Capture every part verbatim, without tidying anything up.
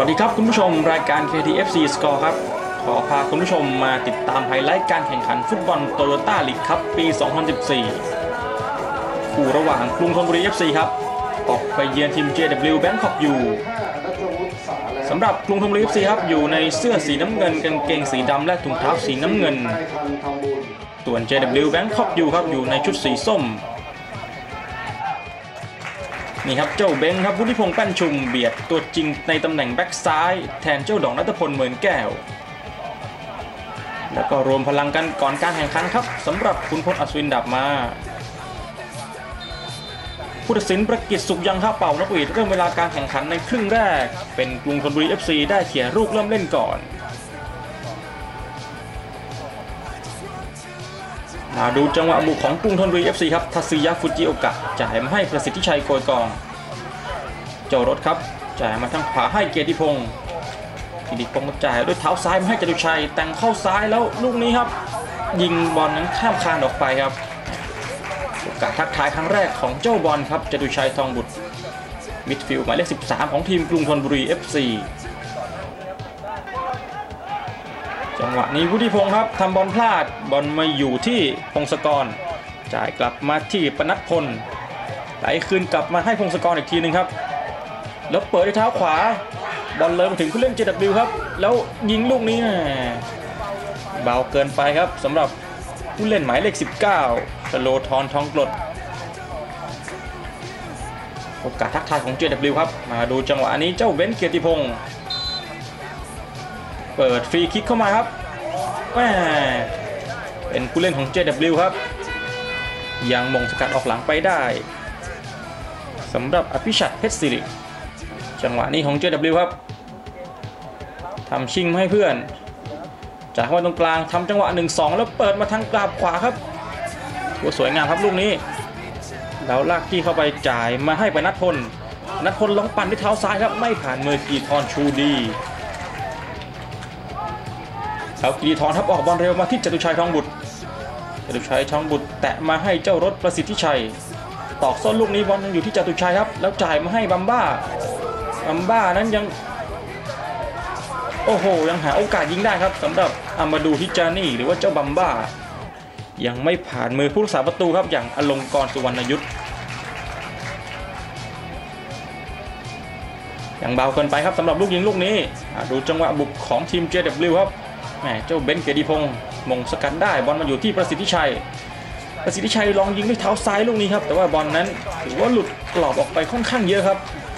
ดีครับคุณผู้ชมรายการ เค ที เอฟ ซี Score ครับขอพาคุณผู้ชมมาติดตามไฮไลท์การแข่งขันฟุตบอลโตโยต้าลีกครับปี สองพันสิบสี่ คู่ระหว่างกรุงธนบุรี เอฟ ซี ครับออกไปเยือนทีม เจ ดับเบิลยู Bangkok อยู่สำหรับกรุงธนบุรี เอฟ ซี ครับอยู่ในเสื้อสีน้ำเงินกางเกงสีดำและถุงเท้าสีน้ำเงินส่วน เจ ดับเบิลยู Bangkok อยู่ครับอยู่ในชุดสีส้มนี่ครับเจ้าเบงครับวุฒิพงษ์แป้นชุมเบียดตัวจริงในตำแหน่งแบ็กซ้ายแทนเจ้าดอกณัฐพลเหมือนแก้วแล้วก็รวมพลังกันก่อนการแข่งขันครับสำหรับคุณพลอัศวินดาบมาผู้ตัดสินประกิตสุขยังครับเป่านกหวีดเริ่มเวลาการแข่งขันในครึ่งแรกเป็นกรุงธนบุรี เอฟ ซี ได้เขี่ยลูกเริ่มเล่นก่อนมาดูจังหวะบุกของกรุงธนบุรี เอฟ ซี ครับทัศยะฟุจิโอกะจ่ายมาให้ประสิทธิชัยโกยกองเจ้ารถครับจ่ายมาทางขวาให้เกียรติพงศ์เกียรติพงศ์จ่ายด้วยเท้าซ้ายมาให้จตุชัยแต่งเข้าซ้ายแล้วลูกนี้ครับยิงบอลนั้นข้ามคานออกไปครับโอกาสทักทายครั้งแรกของเจ้าบอลครับจตุชัยทองบุตรมิดฟิลด์หมายเลขสิบสามของทีมกรุงธนบุรี เอฟ ซี จังหวะนี้วุฒิพงศ์ครับทำบอลพลาดบอลมาอยู่ที่พงศกรจ่ายกลับมาที่ปนัดพลไหลคืนกลับมาให้พงศกรอีกทีหนึ่งครับแล้วเปิดด้วยเท้าขวาบอลเลยมาถึงผู้เล่น เจ ดับเบิลยู ครับแล้วยิงลูกนี้นะเบาเกินไปครับสำหรับผู้เล่นหมายเลขสิบเก้าสโลธรทองกรดโอกาสทักทายของ เจ ดับเบิลยู ครับมาดูจังหวะนี้เจ้าเบนซ์เกียรติพงศ์เปิดฟรีคิกเข้ามาครับแหมเป็นผู้เล่นของ เจ ดับเบิลยู ครับยังมงสกัดออกหลังไปได้สำหรับอภิชัดเพชรศิริจังหวะนี้ของ เจ ดับเบิลยู ครับทำชิงให้เพื่อนจากเข้ามาตรงกลางทำจังหวะ หนึ่งสอง แล้วเปิดมาทางกราบขวาครับตัวสวยงามครับลูกนี้แล้วลากที่เข้าไปจ่ายมาให้ไปนัทพลนัทพลลองปั่นด้วยเท้าซ้ายครับไม่ผ่านมือกีทรชูดีเอากีทรทับออกบอลเร็วมาที่จตุชัยทองบุตรจตุชัยทองบุตรแตะมาให้เจ้ารถประสิทธิชัยตอกส้นลูกนี้บอลยังอยู่ที่จตุชัยครับแล้วจ่ายมาให้บัมบ้าบัมบ้านั้นยังโอ้โหยังหาโอกาสยิงได้ครับสำหรับอามาดูฮิจานี่หรือว่าเจ้าบัมบ้ายังไม่ผ่านมือผู้รักษาประตูครับอย่างอลงกรณ์สุวรรณยุทธยังเบาเกินไปครับสำหรับลูกยิงลูกนี้ดูจังหวะบุกของทีม เจ ดับเบิลยู ครับแหมเจ้าเบนซ์เกียรติพงศ์มงสกัดได้บอลมาอยู่ที่ประสิทธิชัยประสิทธิชัยลองยิงด้วยเท้าซ้ายลูกนี้ครับแต่ว่าบอลนั้นถือว่าหลุดกรอบออกไปค่อนข้างเยอะครับ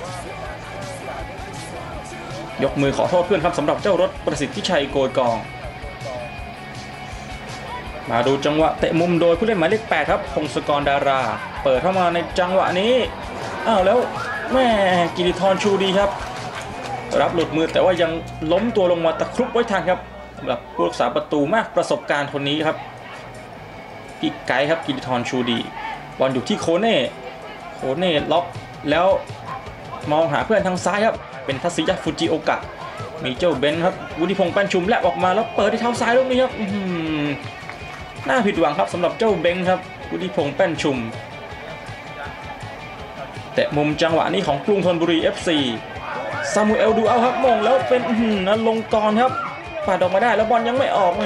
ยกมือขอโทษเพื่อนครับสำหรับเจ้ารถประสิทธิชัยโกยกองมาดูจังหวะเตะมุมโดยผู้เล่นหมายเลขแปดครับพงศกรดาราเปิดเข้ามาในจังหวะนี้อ้าวแล้วแม่กิติธรชูดีครับรับหลุดมือแต่ว่ายังล้มตัวลงมาตะครุบไว้ทันครับสำหรับผู้รักษาประตูมากประสบการณ์คนนี้ครับพี่ไกด์ครับกิติธรชูดีบอลอยู่ที่โคเน่โคเน่ล็อกแล้วมองหาเพื่อนทางซ้ายครับเป็นทัศยะฟูจิโอกะมีเจ้าเบนครับวุฒิพงษ์แป้นชุมและออกมาแล้วเปิดที่เท้าซ้ายลูกนี้ครับน่าผิดหวังครับสำหรับเจ้าเบนครับวุฒิพงษ์แป้นชุมแต่มุมจังหวะนี้ของกรุงธนบุรี เอฟ ซีซามูเอลดูเอาครับมงแล้วเป็นอลงกรณ์ครับปาดออกมาได้แล้วบอลยังไม่ออกแหม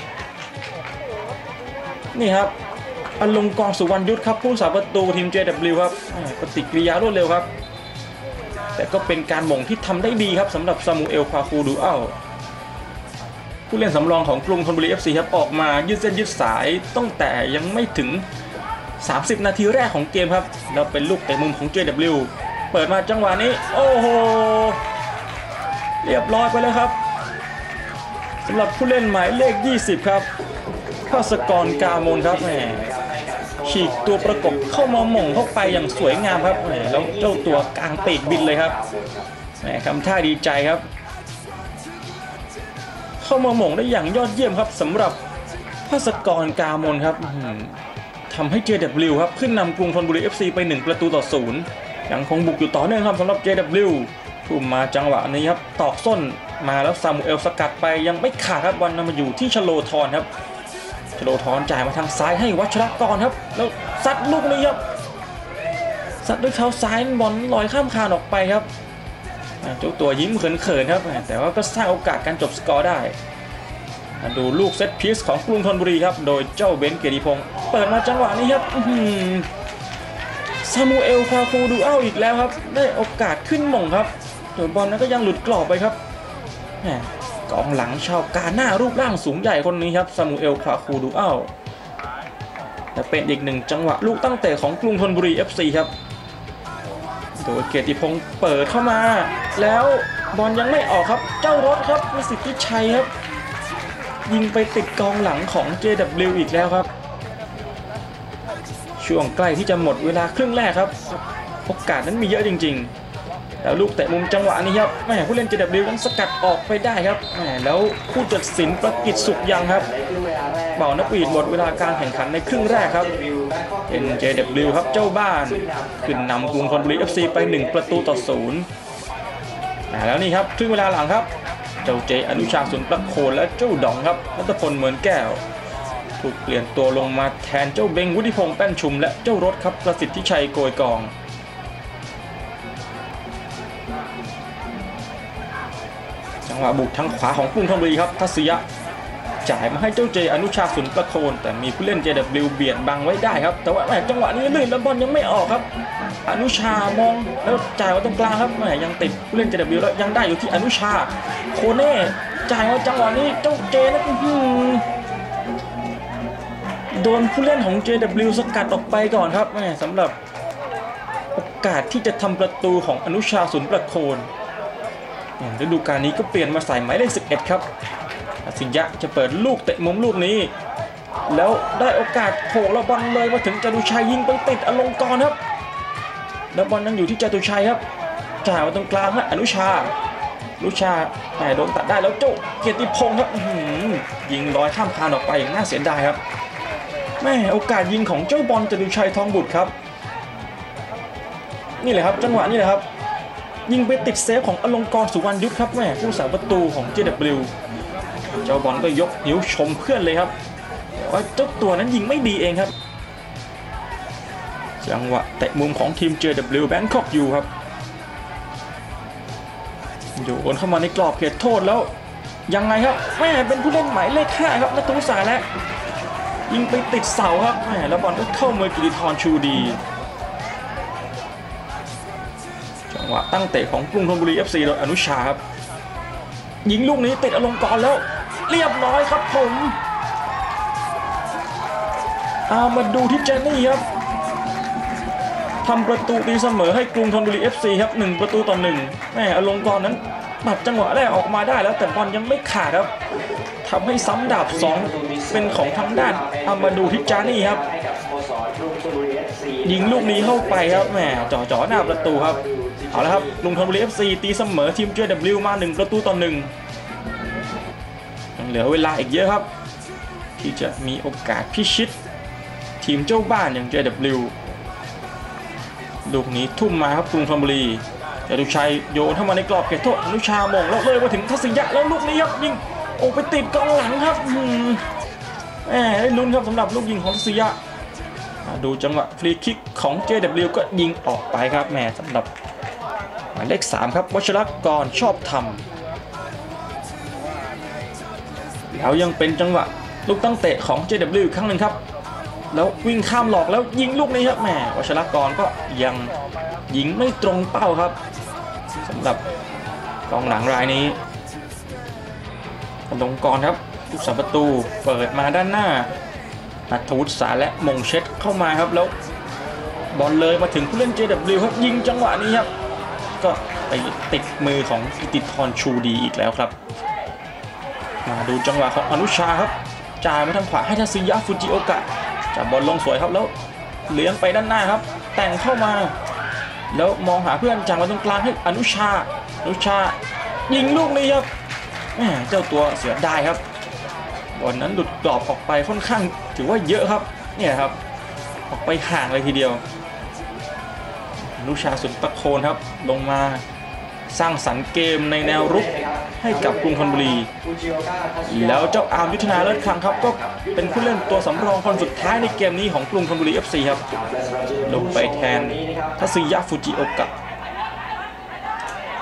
นี่ครับอลงกรณ์สุวรรณยุทธครับผู้รักษาประตูทีม เจ ดับเบิลยู ครับปฏิกิริยารวดเร็วครับแต่ก็เป็นการมงที่ทำได้ดีครับสำหรับซามูเอลพาคูดูเอาผู้เล่นสำรองของกรุงธนบุรี เอฟ ซี ครับออกมายืดเส้นยืดสายตั้งแต่ยังไม่ถึงสามสิบนาทีแรกของเกมครับแล้วเป็นลูกเตะมุมของ เจ ดับเบิลยู เปิดมาจังหวะนี้โอ้โหเรียบร้อยไปแล้วครับสำหรับผู้เล่นหมายเลขยี่สิบครับภาสกรกามนครับแหมฉีกตัวประกบเข้ามาหม่งเข้าไปอย่างสวยงามครับแหมแล้วเจ้าตัวกลางปีกบินเลยครับแหมทำท่าดีใจครับเข้ามาหม่งได้อย่างยอดเยี่ยมครับสำหรับภาสกรกามนครับทำให้ เจ ดับเบิลยู ครับขึ้นนำกรุงธนบุรี เอฟ ซี ไปหนึ่งประตูต่อศูนย์ยังคงบุกอยู่ต่อเนื่องครับสำหรับ เจ ดับเบิลยู ทุ่มมาจังหวะนี้ครับตอกส้นมาแล้วซามูเอลสกัดไปยังไม่ขาดครับบอลนำมาอยู่ที่ชโลธรครับชโลธรจ่ายมาทางซ้ายให้วัชรกรครับแล้วซัดลูกนี้ครับซัดด้วยเท้าซ้ายบอลลอยข้ามคานออกไปครับเจ้าตัวยิ้มเขินๆครับแต่ว่าก็สร้างโอกาสการจบสกอร์ได้มาดูลูกเซตพีซของกรุงธนบุรีครับโดยเจ้าเบนซ์เกียรติพงศ์เปิดมาจังหวะนี้ครับซามูเอลคาฟูดูอัลอีกแล้วครับได้โอกาสขึ้นหม่งครับโดยบอลนั้นก็ยังหลุดกรอบไปครับกองหลังชาวกาหน้ารูปร่างสูงใหญ่คนนี้ครับซามูเอลคาฟูดูอัลแต่เป็นอีกหนึ่งจังหวะลูกตั้งเตะของกรุงธนบุรี เอฟ ซี ครับโดยเกียรติพงศ์เปิดเข้ามาแล้วบอลยังไม่ออกครับเจ้ารถครับมีสิทธิชัยครับยิงไปติดกองหลังของ เจ ดับเบิลยู อีกแล้วครับช่วงใกล้ที่จะหมดเวลาครึ่งแรกครับโอกาสนั้นมีเยอะจริงๆแล้วลูกเตะมุมจังหวะนี้ครับแม่ผู้เล่น เจ ดับเบิลยู นั้นสกัดออกไปได้ครับแม่แล้วผู้ตัดสินประกิตสุขยังครับเป่านกหวีดหมดเวลาการแข่งขันในครึ่งแรกครับเป็น เจ ดับเบิลยู ครับเจ้าบ้านขึ้นนำกรุงธนบุรี เอฟ ซี ไปหนึ่งประตูต่อศูนย์แล้วนี่ครับครึ่งเวลาหลังครับเจ้าเจอนุชาสุนประโคนและเจ้าดองครับรัตพลเหมือนแก้วถูกเปลี่ยนตัวลงมาแทนเจ้าเบงวุฒิพงษ์แป้นชุมและเจ้ารถครับประสิทธิชัยโกยกองจังหวะบุกทางขวาของกรุงธนบุรีครับทัศยะจ่ายมาให้เจ้าเจอนุชาสุนประโคนแต่มีผู้เล่น เจ ดับเบิลยู เบียดบังไว้ได้ครับแต่ว่าจังหวะนี้ลื่นแล้วบอลยังไม่ออกครับอนุชามองแล้วจ่ายมาตรงกลางครับแหมยังติดผู้เล่น เจ ดับเบิลยู แล้วยังได้อยู่ที่อนุชาโคเน่จ่ายมาจังหวะนี้เจ้าเจนะโดนผู้เล่นของ เจ ดับเบิลยู สกัดออกไปก่อนครับแหมสำหรับโอกาสที่จะทำประตูของอนุชาสุนประโคนฤดูกาลนี้ก็เปลี่ยนมาใส่หมายเลขสิบเอ็ดครับสิยะจะเปิดลูกเตะมุมลูกนี้แล้วได้โอกาสโผล่แล้วบอลเลยมาถึงจตุชัยยิงไปติดอลงกรณ์ครับแล้วบอลยังอยู่ที่จตุชัยครับจ่ายมาตรงกลางฮะอนุชาอนุชาแหมโดนตัดได้แล้วเจ้าเกียรติพงศ์ครับยิงลอยข้ามคานออกไปอย่างน่าเสียดายครับแม่โอกาสยิงของเจ้าบอลจตุชัยทองบุตรครับนี่แหละครับจังหวะนี้แหละครับยิงไปติดเซฟของอลงกรณ์สุวรรณยุทธครับแม่ผู้สาประตูของ เจ ดับเบิลยู เจ้าบอลก็ยกนิ้วชมเพื่อนเลยครับแต่ว่าเจ้าตัวนั้นยิงไม่ดีเองครับจังหวะเตะมุมของทีม เจ ดับเบิลยู Bangkok อยู่ครับโยนเข้ามาในกรอบเขตโทษแล้วยังไงครับแม่เป็นผู้เล่นหมายเลขห้าครับนัทวุฒิสายแล้วยิงไปติดเสาครับแม่แล้วบอลก็เข้ามือกิติธรชูดีจังหวะตั้งเตะของกรุงธนบุรี เอฟ ซี โดยอนุชาครับยิงลูกนี้ติดอลงกรณ์แล้วเรียบร้อยครับผมเอามาดูที่เจนนี่ครับทำประตูตีเสมอให้กรุงธนบุรี เอฟ ซี ครับหนึ่งประตูต่อหนึ่งแม่อลงกรณ์นั้นปัดจังหวะแรกออกมาได้แล้วแต่บอลยังไม่ขาดครับทำให้ซ้ำดาบสองเป็นของทางด้านเอามาดูที่จานี่ครับยิงลูกนี้เข้าไปครับแม่จ่อจ่อหน้าประตูครับเอาละครับกรุงธนบุรี เอฟ ซี ตีเสมอทีม เจ ดับเบิลยู มาหนึ่งประตูต่อหนึ่งยังเหลือเวลาอีกเยอะครับที่จะมีโอกาสพิชิตทีมเจ้าบ้านอย่าง เจ ดับเบิลยู ลูกนี้ทุ่มมาครับกรุงธนบุรีจตุชัยโยนเข้ามาในกรอบเขตโทษอนุชามงแล้วเลยมาถึงทัศยะแล้วลูกนี้ครับยิงโอ้ไปติดกองหลังครับแหมได้ลุ้นครับสำหรับลูกยิงของทัศยะดูจังหวะฟรีคิกของ เจ ดับเบิลยู ก็ยิงออกไปครับแหมสำหรับหมายเลขสามครับวชรกรชอบทำแล้วยังเป็นจังหวะลูกตั้งเตะของ เจ ดับเบิลยู อีกครั้งหนึ่งครับแล้ววิ่งข้ามหลอกแล้วยิงลูกนี้ครับแหมวชรกรก็ยังยิงไม่ตรงเป้าครับสำหรับกองหลังรายนี้อลงกรณ์ครับผู้สาประตูเปิดมาด้านหน้านัทวุฒิสาและมงเช็ดเข้ามาครับแล้วบอลเลยมาถึงผู้เล่น เจ ดับเบิลยู ครับยิงจังหวะนี้ครับก็ไปติดมือของกิติธรชูดีอีกแล้วครับมาดูจังหวะของอนุชาครับจ่ายมาทางขวาให้ทัศยะฟูจิโอกะจับบอลลงสวยครับแล้วเลี้ยงไปด้านหน้าครับแต่งเข้ามาแล้วมองหาเพื่อนจ่ายมาตรงกลางให้อนุชาอนุชายิงลูกนี้ครับเจ้าตัวเสียดายครับบอลนั้นหลุดกรอบออกไปค่อนข้างถือว่าเยอะครับเนี่ยครับออกไปห่างเลยทีเดียวอนุชาสุนประโคนครับลงมาสร้างสรรค์เกมในแนวรุกให้กับกรุงธนบุรีแล้วเจ้าอาร์มยุทธนาเลิศคลังครับก็เป็นผู้เล่นตัวสำรองคนสุดท้ายในเกมนี้ของกรุงธนบุรี เอฟ ซี ครับลงไปแทนทัศยะฟูจิโอกะ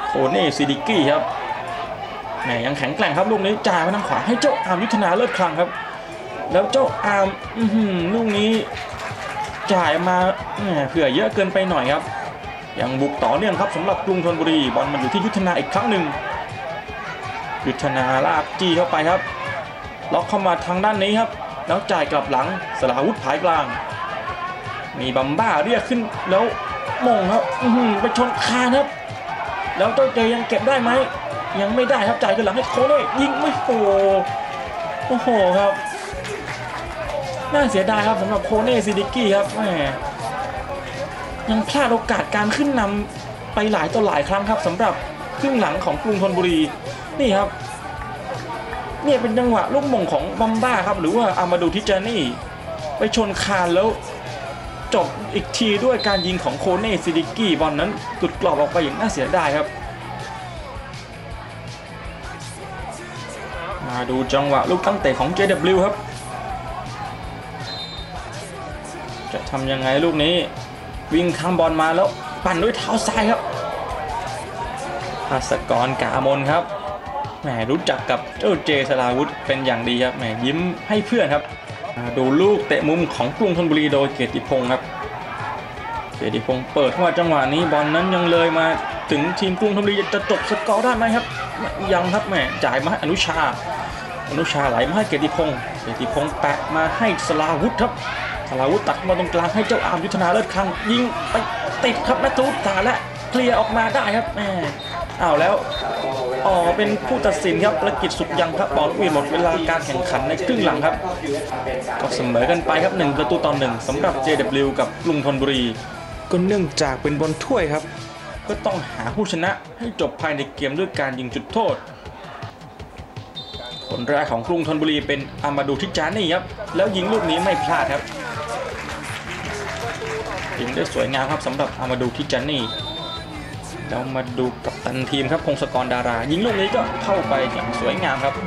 โคเน่ซิดิกี้ครับแหมยังแข็งแกร่งครับลูกนี้จ่ายมาทางขวาให้เจ้าอาร์มยุทธนาเลิศคลังครับแล้วเจ้าอาร์มลูกนี้จ่ายมาเผื่อเยอะเกินไปหน่อยครับยังบุกต่อเนื่องครับสำหรับกรุงธนบุรีบอลมันอยู่ที่ยุทธนาอีกครั้งหนึ่งยุทธนาลากจี้เข้าไปครับล็อกเข้ามาทางด้านนี้ครับแล้วจ่ายกลับหลังสราวุธผายกลางมีบัมบ้าเรียกขึ้นแล้วมงครับไปชนคานครับแล้วเจ้าเจยังเก็บได้ไหมยังไม่ได้ครับจ่ายขึ้นหลังให้โคเน่ยิงไม่โอ้โอ้โหครับน่าเสียดายครับสำหรับโคเน่ซิดิกี้ครับแหมยังพลาดโอกาสการขึ้นนำไปหลายต่อหลายครั้งครับสำหรับครึ่งหลังของกรุงธนบุรีนี่ครับเนี่ยเป็นจังหวะลูกมงของบัมบ้าครับหรือว่าอามาดูทิจานี่ไปชนคานแล้วจบอีกทีด้วยการยิงของโคเน่ซิดิกี้บอลนั้นหลุดกรอบออกไปอย่างน่าเสียดายครับมาดูจังหวะลูกตั้งเตะของ เจ ดับเบิลยู ครับจะทำยังไงลูกนี้วิ่งข้ามบอลมาแล้วปั่นด้วยเท้าซ้ายครับภาสกรกามนครับแหมรู้จักกับเจ้าเจสราวุธเป็นอย่างดีครับแหมยิ้มให้เพื่อนครับดูลูกเตะมุมของกรุงธนบุรีโดยเกียรติพงศ์ครับเกียรติพงศ์เปิดเข้ามาจังหวะนี้บอลนั้นยังเลยมาถึงทีมกรุงธนบุรีจะจบสกอร์ได้ไหมครับยังครับแหมจ่ายมาให้อนุชาอนุชาไหลมาให้เกียรติพงศ์เกียรติพงศ์แปะมาให้สราวุธครับสราวุธตัดมาตรงกลางให้เจ้าอาร์มยุทธนาเลิศคลังยิงไปติดครับนัทวุฒิตาและเคลียร์ออกมาได้ครับแหมอ้าวแล้วอ๋อเป็นผู้ตัดสินครับประกิจสุขยังครับบอลวิ่งหมดเวลาการแข่งขันในครึ่งหลังครับก็เสมอกันไปครับหนึ่งประตูต่อหนึ่งสำหรับ เจ ดับเบิลยู กับกรุงธนบุรีก็เนื่องจากเป็นบอลถ้วยครับก็ต้องหาผู้ชนะให้จบภายในเกมด้วยการยิงจุดโทษคนแรกของกรุงธนบุรีเป็นอามาดูทิจานี่ครับแล้วยิงลูกนี้ไม่พลาดครับยิงได้สวยงามครับสำหรับอามาดูทิจานี่เรามาดูกัปตันทีมครับพงศกรดารายิงลูกนี้ก็เข้าไปอย่างสวยงามครับ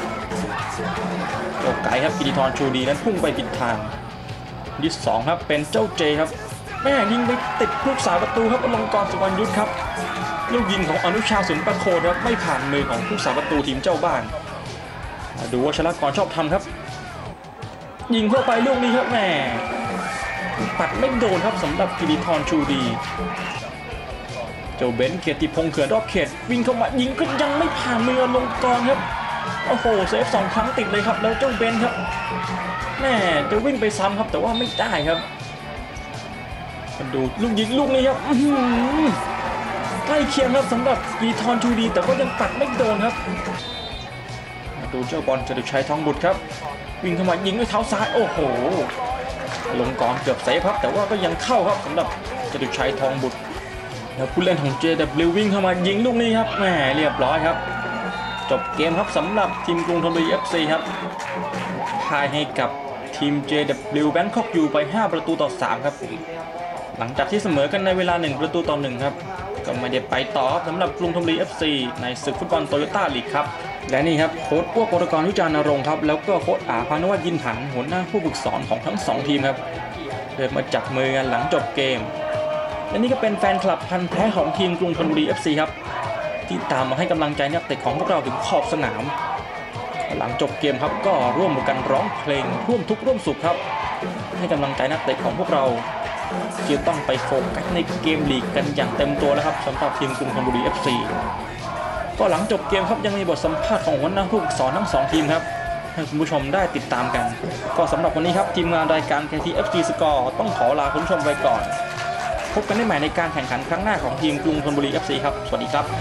โจไก่ครับกิติธรชูดีนั้นพุ่งไปผิดทางที่สองครับเป็นเจ้าเจครับแม่ยิงไปติดลูกสาวประตูครับอลงกรณ์สุวรรณยุทธครับลูกยิงของอนุชาสุนประโคนครับไม่ผ่านมือของผู้สาประตูทีมเจ้าบ้านมาดูว่าชลากรชอบทำครับยิงเข้าไปลูกนี้ครับแม่ปัดไม่โดนครับสำหรับกิติธรชูดีเจ้าเบนเกียรติพงศ์เขื่อนรอบเขตวิ่งเข้ามายิงก็ยังไม่ผ่านมือลงกรครับโอ้โหเซฟสองครั้งติดเลยครับแล้วเจ้าเบนครับแม่จะวิ่งไปซ้ำครับแต่ว่าไม่ได้ครับมาดูลูกยิงลูกนี้ครับใกล้เคียงครับสำหรับกีทอนชูดีแต่ก็ยังปัดไม่โดนครับมาดูเจ้าบอลจตุชัยทองบุตรครับวิ่งเข้ามายิงด้วยเท้าซ้ายโอ้โหลงกรเกือบเซฟครับแต่ว่าก็ยังเข้าครับสำหรับจตุชัยทองบุตรแล้วผู้เล่นของ เจ ดับเบิลยู วิ่งเข้ามายิงลูกนี้ครับแหมเรียบร้อยครับจบเกมครับสำหรับทีมกรุงธนบุรี เอฟ ซี ครับพ่ายให้กับทีม เจ ดับเบิลยู แบงคอกยูไปห้าประตูต่อสามครับหลังจากที่เสมอกันในเวลาหนึ่งประตูต่อหนึ่งครับก็ไม่ได้ไปต่อสำหรับกรุงธนบุรี เอฟ ซี ในศึกฟุตบอลโตโยต้าลีกครับและนี่ครับโค้ชพวกโปรตกรวิจารณรงค์ครับแล้วก็โค้ชอาพานุวัฒน์ยินผันหัวหน้าผู้ฝึกสอนของทั้งสองทีมครับเดินมาจับมือกันหลังจบเกมและนี่ก็เป็นแฟนคลับพันธุ์แท้ของทีมกรุงธนบุรี เอฟ ซี ครับที่ตามมาให้กำลังใจนักเตะของพวกเราถึงขอบสนามหลังจบเกมครับก็ร่วมกันร้องเพลงร่วมทุกข์ร่วมสุขครับให้กำลังใจนักเตะของพวกเราที่ต้องไปโฟกัสในเกมลีกกันอย่างเต็มตัวแล้วครับสำหรับทีมกรุงธนบุรี เอฟ ซี ก็หลังจบเกมครับยังมีบทสัมภาษณ์ของหัวหน้าผู้ฝึกสอนทั้งสองทีมครับให้คุณผู้ชมได้ติดตามกันก็สำหรับวันนี้ครับทีมงานรายการ เค ที เอฟ ซี Score ต้องขอลาคุณผู้ชมไปก่อนพบกันได้ใหม่ในการแข่งขันครั้งหน้าของทีมกรุงธนบุรี เอฟ ซี ครับสวัสดีครับ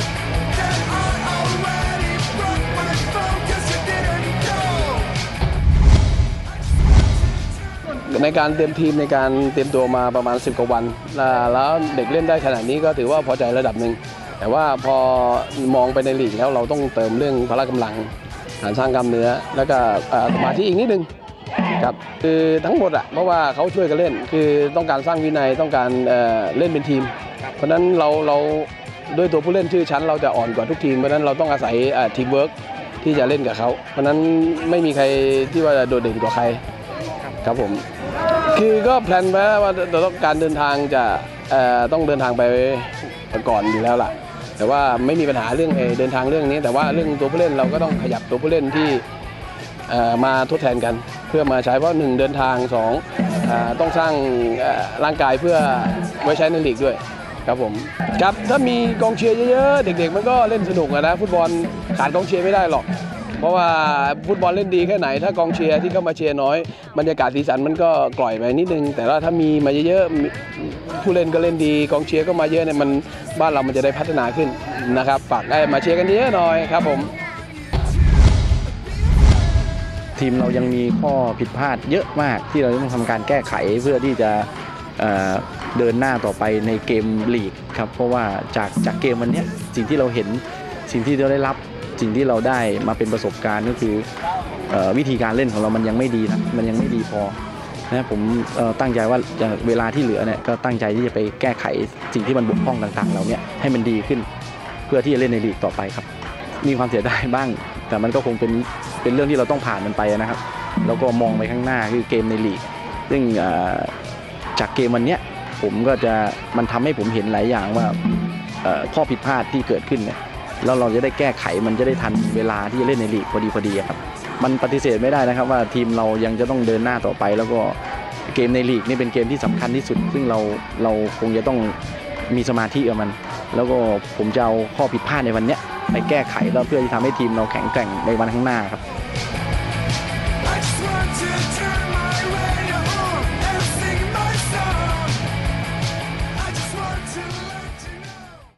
ในการเตรียมทีมในการเตรียมตัวมาประมาณสิบกว่าวันแล้วเด็กเล่นได้ขนาดนี้ก็ถือว่าพอใจระดับหนึ่งแต่ว่าพอมองไปในลีกแล้วเราต้องเติมเรื่องพละกำลังการสร้างกล้ามเนื้อแล้วก็สมาธิอีกนิดนึงครับคือทั้งหมดอ่ะเพราะว่าเขาช่วยกันเล่นคือต้องการสร้างวินัยต้องการเอ่อเล่นเป็นทีมเพราะฉะนั้นเราเราด้วยตัวผู้เล่นชื่อชั้นเราจะอ่อนกว่าทุกทีมเพราะฉะนั้นเราต้องอาศัยทีมเวิร์กที่จะเล่นกับเขาเพราะฉะนั้นไม่มีใครที่ว่าโดดเด่นกว่าใครครับผมคือก็แพลนไว้ว่าเราต้องการเดินทางจะเอ่อต้องเดินทางไปก่อนอยู่แล้วล่ะแต่ว่าไม่มีปัญหาเรื่องเดินทางเรื่องนี้แต่ว่าเรื่องตัวผู้เล่นเราก็ต้องขยับตัวผู้เล่นที่มาทดแทนกันเพื่อมาใช้เพราะหนึ่งเดินทางสองต้องสร้างร่างกายเพื่อไว้ใช้ในลีกด้วยครับผมครับถ้ามีกองเชียร์เยอะๆเด็กๆมันก็เล่นสนุกนะฟุตบอลขาดกองเชียร์ไม่ได้หรอกเพราะว่าฟุตบอลเล่นดีแค่ไหนถ้ากองเชียร์ที่เข้ามาเชียร์น้อยบรรยากาศสีสันมันก็กล่อยไปนิดนึงแต่ว่าถ้ามีมาเยอะๆผู้เล่นก็เล่นดีกองเชียร์ก็มาเยอะเนี่ยมันบ้านเรามันจะได้พัฒนาขึ้นนะครับฝากได้มาเชียร์กันเยอะหน่อยครับผมทีมเรายังมีข้อผิดพลาดเยอะมากที่เราต้องทำการแก้ไขเพื่อที่จะเอ่อเดินหน้าต่อไปในเกมลีกครับเพราะว่าจากจากเกมวันนี้สิ่งที่เราเห็นสิ่งที่เราได้รับสิ่งที่เราได้มาเป็นประสบการณ์ก็คือเอ่อวิธีการเล่นของเรามันยังไม่ดีนะมันยังไม่ดีพอนะผมเอ่อตั้งใจว่าเวลาที่เหลือเนี่ยก็ตั้งใจที่จะไปแก้ไขสิ่งที่มันบกพร่องต่างๆเราเนี่ยให้มันดีขึ้นเพื่อที่จะเล่นในลีกต่อไปครับมีความเสียดายบ้างแต่มันก็คงเป็นเป็นเรื่องที่เราต้องผ่านมันไปนะครับแล้วก็มองไปข้างหน้าคือเกมในลีกซึ่งจากเกมวันนี้ผมก็จะมันทำให้ผมเห็นหลายอย่างว่าข้อผิดพลาดที่เกิดขึ้นเนี่ยแล้วเราจะได้แก้ไขมันจะได้ทันเวลาที่จะเล่นในลีกพอดีพอดีครับมันปฏิเสธไม่ได้นะครับว่าทีมเรายังจะต้องเดินหน้าต่อไปแล้วก็เกมในลีกนี่เป็นเกมที่สำคัญที่สุดซึ่งเราเราคงจะต้องมีสมาธิกับมันแล้วก็ผมจะเอาข้อผิดพลาดในวันนี้ไปแก้ไขแล้วเพื่อที่ทำให้ทีมเราแข็งแกร่งในวันข้างหน้าครับ